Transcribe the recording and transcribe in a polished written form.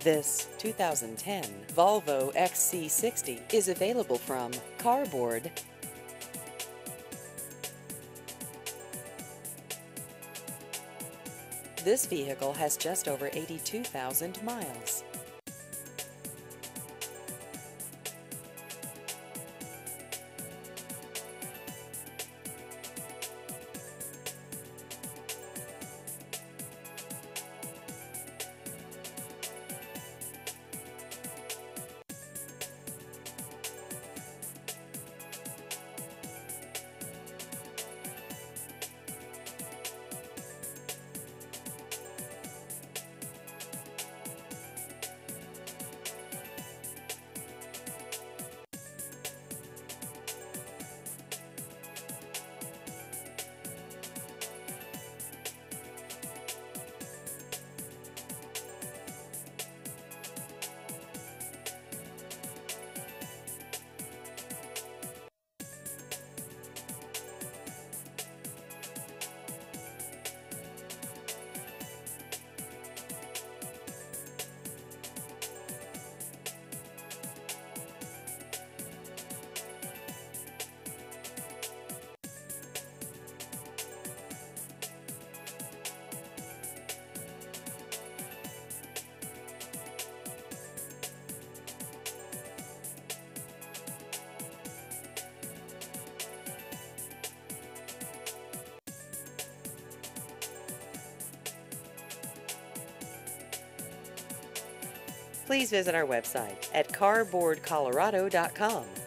This 2010 Volvo XC60 is available from Carboard. This vehicle has just over 82,000 miles. Please visit our website at carboardcolorado.com.